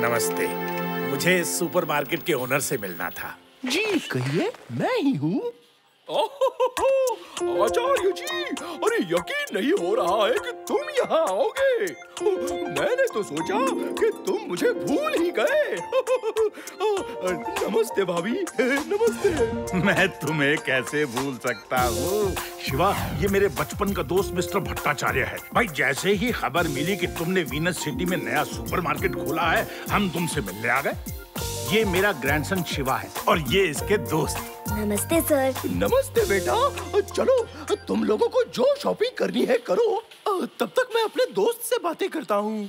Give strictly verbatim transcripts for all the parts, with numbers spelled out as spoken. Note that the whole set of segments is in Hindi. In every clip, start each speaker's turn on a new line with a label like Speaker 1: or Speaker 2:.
Speaker 1: नमस्ते। मुझे सुपरमार्केट के ओनर से मिलना था।
Speaker 2: जी कहिए, मैं ही हूँ।
Speaker 3: आचार्य जी, अरे यकीन नहीं हो रहा है कि तुम यहाँ आओगे। मैंने तो सोचा कि तुम मुझे भूल ही गए। नमस्ते भाभी, नमस्ते।
Speaker 1: मैं तुम्हें कैसे भूल सकता हूँ? शिवा, ये मेरे बचपन का दोस्त मिस्टर भट्टाचार्य है। भाई, जैसे ही खबर मिली कि तुमने वीनस सिटी में नया सुपरमार्केट खोला है, हम तुमसे मिलने आ गए। ये मेरा ग्रैंडसन शिवा है और ये इसके दोस्त।
Speaker 4: नमस्ते सर।
Speaker 3: नमस्ते बेटा। चलो, तुम लोगों को जो शॉपिंग करनी है करो, तब तक मैं अपने दोस्त से बातें करता हूँ।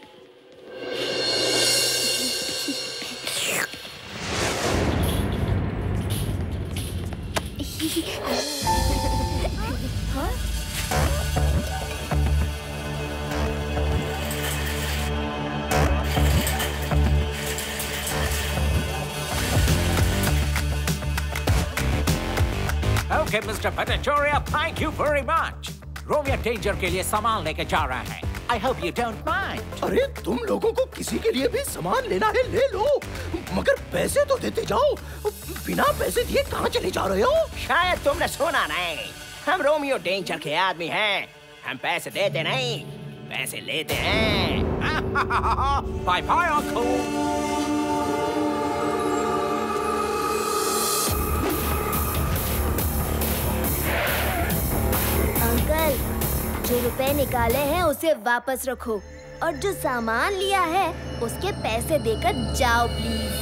Speaker 5: Okay, mister Bhattacharya, thank you very much. Romeo danger के लिए सामान लेके जा रहा है। I hope you don't mind.
Speaker 3: अरे तुम लोगों को किसी के लिए भी सामान लेना है ले लो, मगर पैसे तो देते जाओ। बिना पैसे दिए कहाँ चले जा रहे हो?
Speaker 6: शायद तुमने सुना नहीं। हम रोमियो डेंजर के आदमी हैं। हम पैसे देते नहीं, पैसे लेते हैं।
Speaker 5: Bye bye, uncle.
Speaker 4: अंकल, जो रुपए निकाले हैं उसे वापस रखो और जो सामान लिया है उसके पैसे देकर जाओ प्लीज।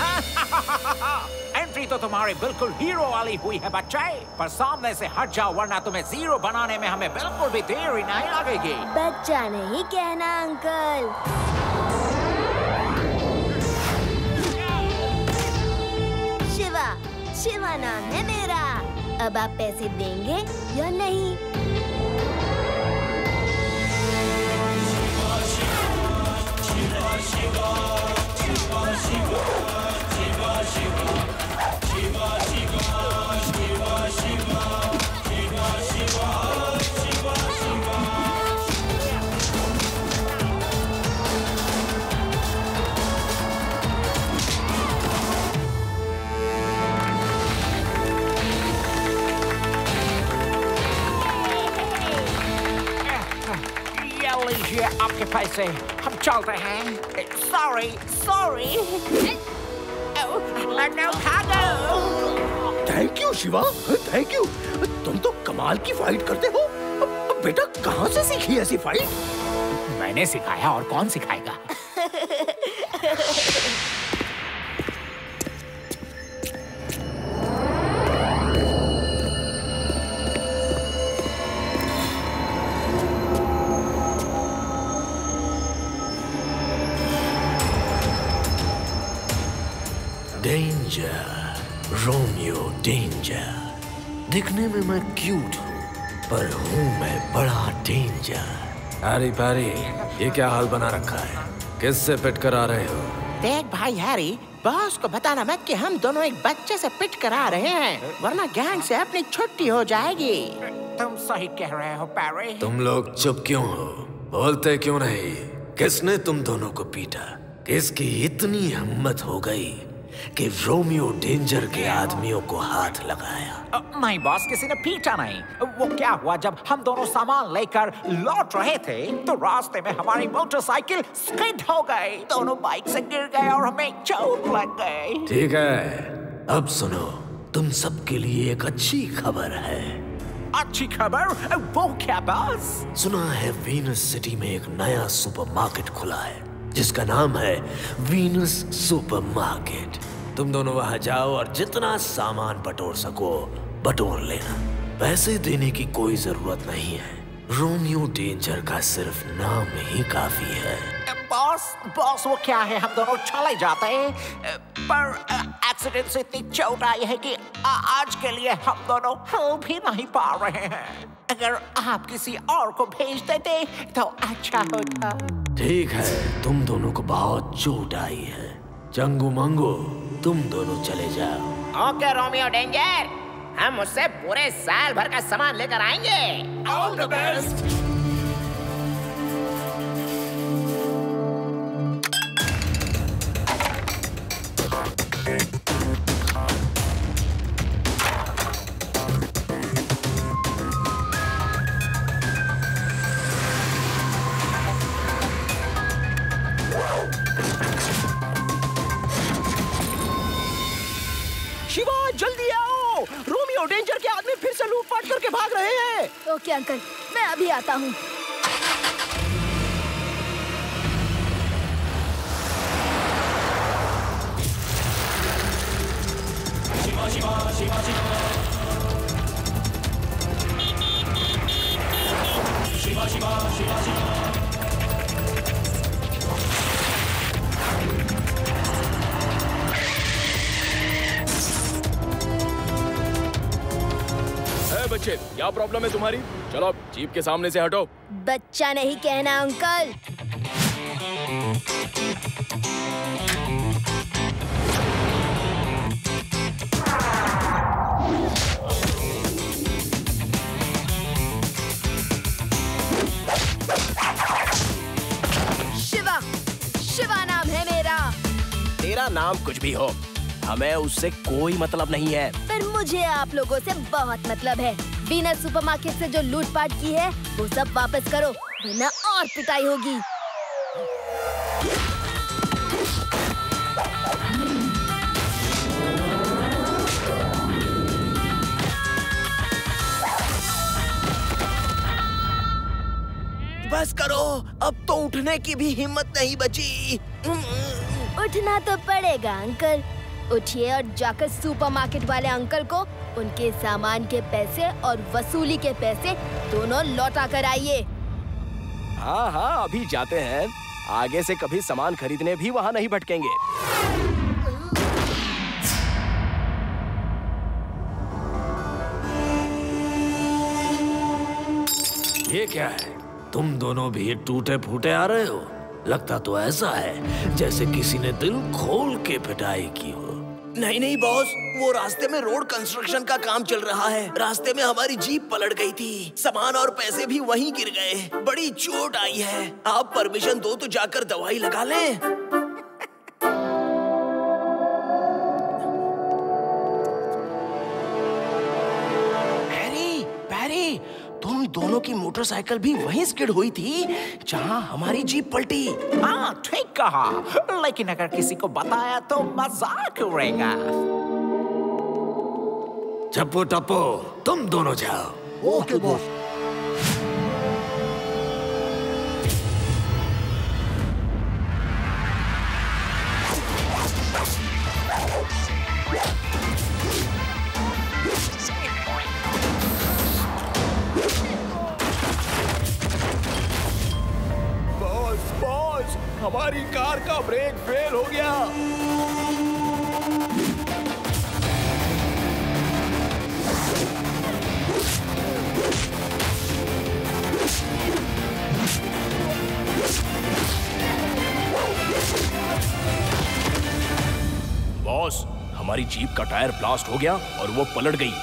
Speaker 5: एंट्री तो तुम्हारी बिल्कुल हीरो वाली हुई है बच्चे, पर सामने से हट जाओ वरना तुम्हें जीरो बनाने में हमें बिल्कुल भी देरी नहीं लगेगी।
Speaker 4: बच्चा नहीं कहना अंकल। शिवा, शिवा नाम है मेरा। अब आप पैसे देंगे या नहीं?
Speaker 5: लीजिए आपके पैसे, हम चलते हैं। Sorry sorry.
Speaker 3: Thank you Shiva, thank you. तुम तो कमाल की फाइट करते हो। बेटा, कहाँ से सीखी ऐसी फाइट?
Speaker 5: मैंने सिखाया, और कौन सिखाएगा?
Speaker 7: Danger, Romeo danger. दिखने में मैं क्यूट हूँ, पर हूँ मैं बड़ा डेंजर।
Speaker 8: हैरी पैरी, ये क्या हाल बना रखा है? किससे पिट कर आ रहे हो?
Speaker 6: देख भाई हैरी, बॉस को बताना मत कि हम दोनों एक बच्चे से पिट कर आ रहे हैं, वरना गैंग से अपनी छुट्टी हो जाएगी।
Speaker 5: तुम सही कह रहे हो पैरी।
Speaker 8: तुम लोग चुप क्यों हो? बोलते क्यों नहीं? किसने तुम दोनों को पीटा? किसकी इतनी हिम्मत हो गई कि रोमियो डेंजर के आदमियों को हाथ लगाया?
Speaker 5: नहीं बॉस, किसी ने पीटा नहीं। वो क्या हुआ, जब हम दोनों सामान लेकर लौट रहे थे तो रास्ते में हमारी मोटरसाइकिल स्किड हो गई। दोनों बाइक से गिर गए और हमें चोट लग गई।
Speaker 7: ठीक है, अब सुनो, तुम सबके लिए एक अच्छी खबर है।
Speaker 5: अच्छी खबर? वो क्या बॉस?
Speaker 7: सुना है वीनस सिटी में एक नया सुपरमार्केट खुला है जिसका नाम है वीनस सुपरमार्केट। तुम दोनों वहां जाओ और जितना सामान बटोर सको बटोर लेना। पैसे देने की कोई जरूरत नहीं है। रोमियो डेंजर का सिर्फ नाम ही काफी है।
Speaker 5: बॉस, बॉस वो क्या है, हम दोनों चले जाते हैं, पर एक्सीडेंट से इतनी चोट आई है कि आज के लिए हम दोनों हिल भी नहीं पा रहे हैं। अगर आप किसी और को भेज देते तो अच्छा होता।
Speaker 7: ठीक है, तुम दोनों को बहुत चोट आई है। चंगू मंगू, तुम दोनों चले जाओ।
Speaker 6: ओके रोमियो डेंजर, हम उससे पूरे साल भर का सामान लेकर आएंगे।
Speaker 3: All the best.
Speaker 4: Okay uncle, मैं अभी आता हूँ।
Speaker 3: शिवा शिवा शिवा शिवा शिवा शिवा शिवा शिवा। बच्चे, क्या प्रॉब्लम है तुम्हारी? चलो जीप के सामने से हटो।
Speaker 4: बच्चा नहीं कहना अंकल। शिवा, शिवा नाम है मेरा।
Speaker 6: तेरा नाम कुछ भी हो, हमें उससे कोई मतलब नहीं है।
Speaker 4: पर मुझे आप लोगों से बहुत मतलब है। वीनस सुपरमार्केट से जो लूटपाट की है वो सब वापस करो, वरना और पिटाई होगी।
Speaker 6: बस करो, अब तो उठने की भी हिम्मत नहीं बची।
Speaker 4: उठना तो पड़ेगा अंकल। उठिए और जाकर सुपरमार्केट वाले अंकल को उनके सामान के पैसे और वसूली के पैसे दोनों लौटा कर आइए।
Speaker 6: हाँ हाँ, अभी जाते हैं। आगे से कभी सामान खरीदने भी वहाँ नहीं भटकेंगे।
Speaker 7: ये क्या है? तुम दोनों भी टूटे फूटे आ रहे हो। लगता तो ऐसा है जैसे किसी ने दिल खोल के पिटाई की हो।
Speaker 6: नहीं नहीं बॉस, वो रास्ते में रोड कंस्ट्रक्शन का काम चल रहा है। रास्ते में हमारी जीप पलट गई थी, सामान और पैसे भी वहीं गिर गए। बड़ी चोट आई है। आप परमिशन दो तो जाकर दवाई लगा लें। पैरी, पैरी, तुम दोनों की मोटरसाइकिल भी वहीं स्किड हुई थी जहां हमारी जीप पलटी।
Speaker 5: हाँ ठीक कहा, लेकिन अगर किसी को बताया तो मजाक उड़ेगा।
Speaker 7: चप्पू टप्पू, तुम दोनों जाओ।
Speaker 2: Okay boss.
Speaker 3: हमारी कार का ब्रेक फेल हो गया। बॉस, हमारी जीप का टायर ब्लास्ट हो गया और वो पलट गई।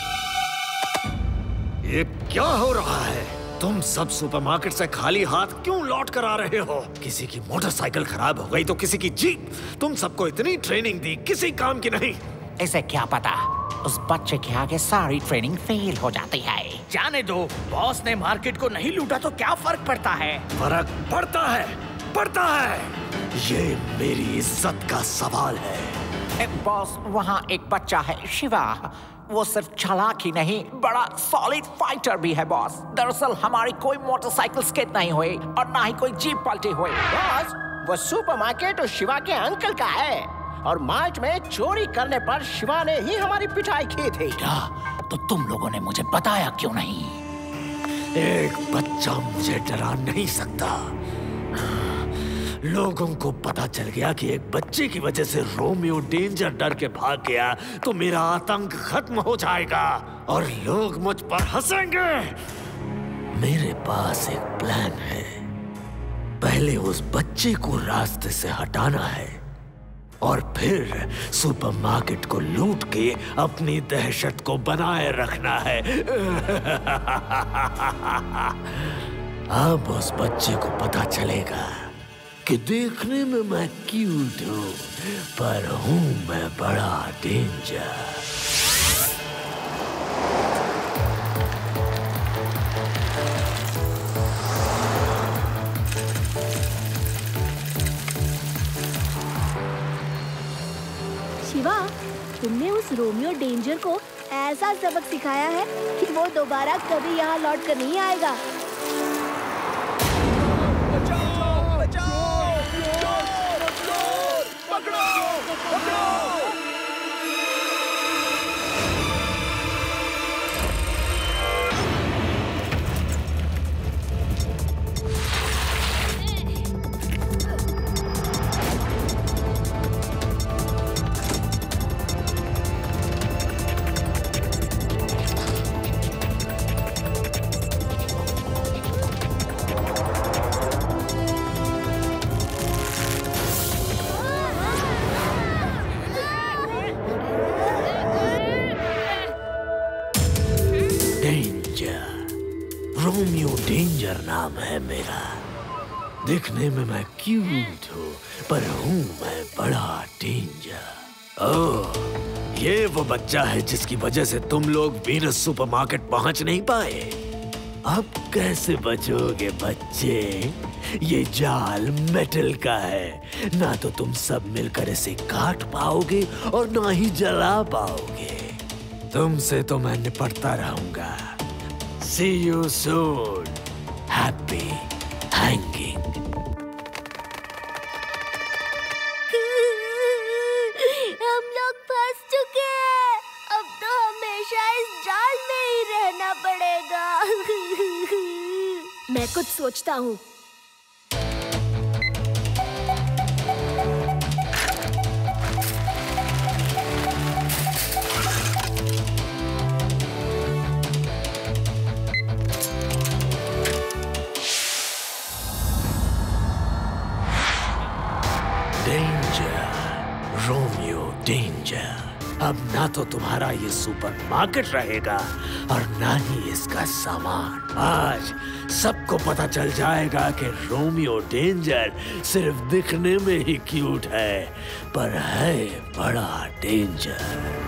Speaker 7: ये क्या हो रहा है? तुम सब सुपरमार्केट से खाली हाथ क्यों लौट कर आ रहे हो? किसी की मोटरसाइकिल खराब हो गई तो किसी की जीप। तुम सबको इतनी ट्रेनिंग दी, किसी काम की नहीं।
Speaker 5: इसे क्या पता, उस बच्चे के आगे सारी ट्रेनिंग फेल हो जाती है।
Speaker 2: जाने दो, बॉस ने मार्केट को नहीं लूटा तो क्या फर्क पड़ता है?
Speaker 7: फर्क पड़ता है, पड़ता है। ये मेरी इज्जत का सवाल है।
Speaker 5: ए, बॉस, वहाँ एक बच्चा है शिवा। वो सिर्फ चालाक ही नहीं, बड़ा सॉलिड फाइटर भी है बॉस। दरअसल हमारी कोई मोटरसाइकिल स्किड नहीं हुई और ना ही कोई जीप पलटी हुई।
Speaker 6: बॉस, वो सुपरमार्केट और शिवा के अंकल का है और मार्च में चोरी करने पर शिवा ने ही हमारी पिटाई की थी।
Speaker 2: क्या? तो तुम लोगों ने मुझे बताया क्यों नहीं?
Speaker 7: एक बच्चा मुझे डरा नहीं सकता। लोगों को पता चल गया कि एक बच्चे की वजह से रोमियो डेंजर डर के भाग गया तो मेरा आतंक खत्म हो जाएगा और लोग मुझ पर हंसेंगे। मेरे पास एक प्लान है। पहले उस बच्चे को रास्ते से हटाना है और फिर सुपरमार्केट को लूट के अपनी दहशत को बनाए रखना है। अब उस बच्चे को पता चलेगा कि देखने में मैं क्यूट हूँ, पर हूँ मैं बड़ा डेंजर।
Speaker 4: शिवा, तुमने उस रोमियो डेंजर को ऐसा सबक सिखाया है कि वो दोबारा कभी यहाँ लौट कर नहीं आएगा।
Speaker 3: बचाओ, बचाओ, चोर, चोर, पकड़ो, पकड़ो।
Speaker 8: रोमियो डेंजर नाम है मेरा। दिखने में मैं क्यूट हूँ, पर हूँ मैं बड़ा डेंजर। ओह, ये वो बच्चा है जिसकी वजह से तुम लोग वीनस सुपरमार्केट पहुंच नहीं पाए। अब कैसे बचोगे बच्चे? ये जाल मेटल का है, ना तो तुम सब मिलकर इसे काट पाओगे और ना ही जला पाओगे। तुमसे तो मैं निपटता रहूंगा। See you soon. Happy hanging.
Speaker 4: हम लोग फंस चुके हैं। अब तो हमेशा इस जाल में ही रहना पड़ेगा। मैं कुछ सोचता हूँ।
Speaker 8: रोमियो डेंजर, अब ना तो तुम्हारा ये सुपरमार्केट रहेगा और ना ही इसका सामान। आज सबको पता चल जाएगा कि रोमियो डेंजर सिर्फ दिखने में ही क्यूट है, पर है बड़ा डेंजर।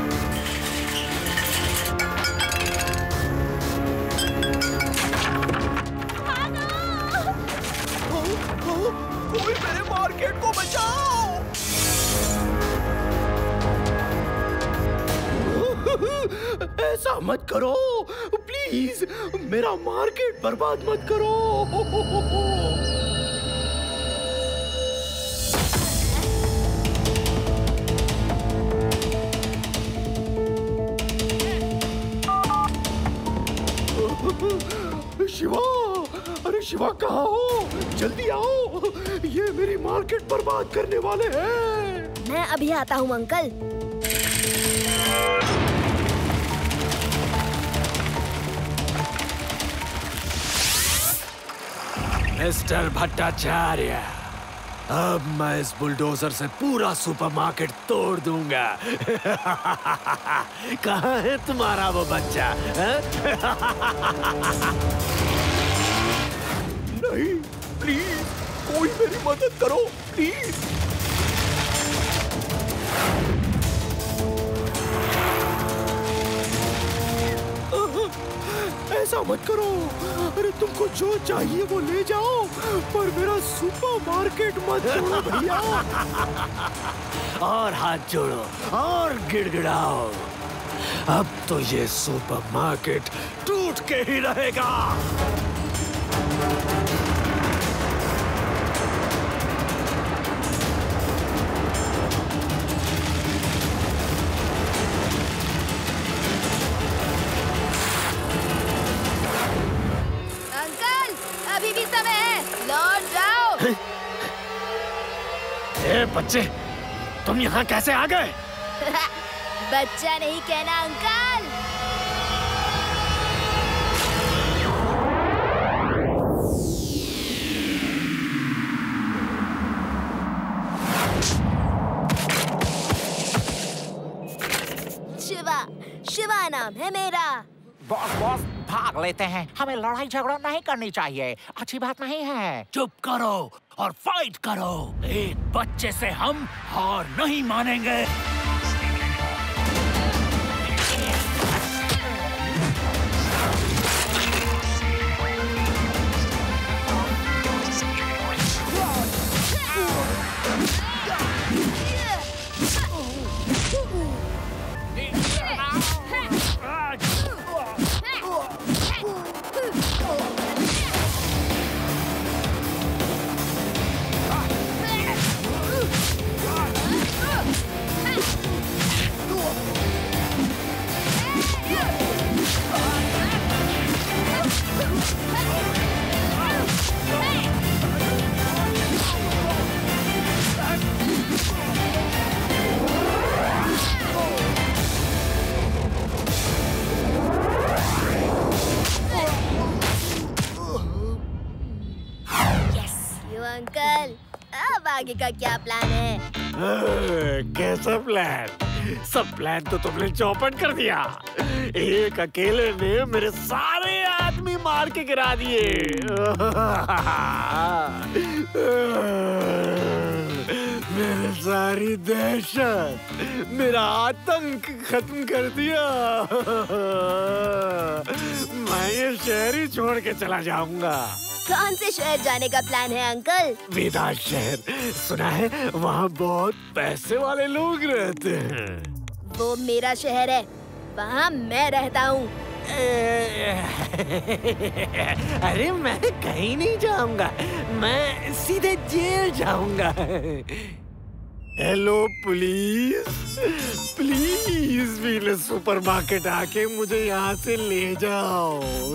Speaker 3: कोई मेरे मार्केट को बचाओ। ऐसा मत करो प्लीज, मेरा मार्केट बर्बाद मत करो। शिवा, अरे शिवा कहाँ हो? जल्दी आओ, ये मेरी मार्केट बर्बाद करने वाले हैं।
Speaker 4: मैं अभी आता हूँ अंकल।
Speaker 8: मिस्टर भट्टाचार्य, अब मैं इस बुलडोजर से पूरा सुपरमार्केट तोड़ दूंगा। कहाँ है तुम्हारा वो बच्चा?
Speaker 3: नहीं, प्लीज कोई मेरी मदद करो प्लीज। ऐसा मत करो। अरे तुमको जो चाहिए वो ले जाओ, पर मेरा सुपरमार्केट मत तोड़ो भैया।
Speaker 8: और हाथ जोड़ो और गिड़गिड़ाओ। अब तो ये सुपरमार्केट टूट के ही रहेगा।
Speaker 4: अभी भी समय है, लौट जाओ।
Speaker 8: ए बच्चे, तुम यहाँ कैसे आ गए?
Speaker 4: बच्चा नहीं कहना अंकल। शिवा, शिवा नाम है मेरा।
Speaker 5: बॉस बॉस भाग लेते हैं, हमें लड़ाई झगड़ा नहीं करनी चाहिए, अच्छी बात नहीं है।
Speaker 2: चुप करो और फाइट करो। एक बच्चे से हम हार नहीं मानेंगे।
Speaker 4: अंकल, अब आगे का क्या प्लान है?
Speaker 7: आ, कैसा प्लान? सब प्लान तो तुमने चौपट कर दिया। एक अकेले ने मेरे सारे आदमी मार के गिरा दिए। मेरे सारी दहशत, मेरा आतंक खत्म कर दिया। मैं ये शहर ही छोड़ के चला जाऊंगा।
Speaker 4: कौन से शहर जाने का प्लान है अंकल?
Speaker 7: वेदांत शहर, सुना है वहाँ बहुत पैसे वाले लोग रहते हैं।
Speaker 4: वो मेरा शहर है, वहाँ मैं रहता हूँ।
Speaker 7: अरे मैं कहीं नहीं जाऊंगा, मैं सीधे जेल जाऊंगा। Hello police, please Venus supermarket आके मुझे यहाँ से ले जाओ।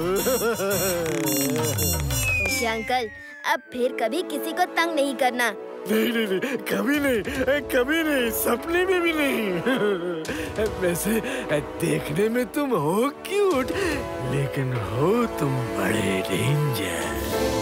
Speaker 4: ओके अंकल, अब फिर कभी किसी को तंग नहीं करना।
Speaker 7: नहीं नहीं नहीं, कभी नहीं, कभी नहीं, सपने में भी नहीं। वैसे देखने में तुम हो क्यूट, लेकिन हो तुम बड़े डेंजर।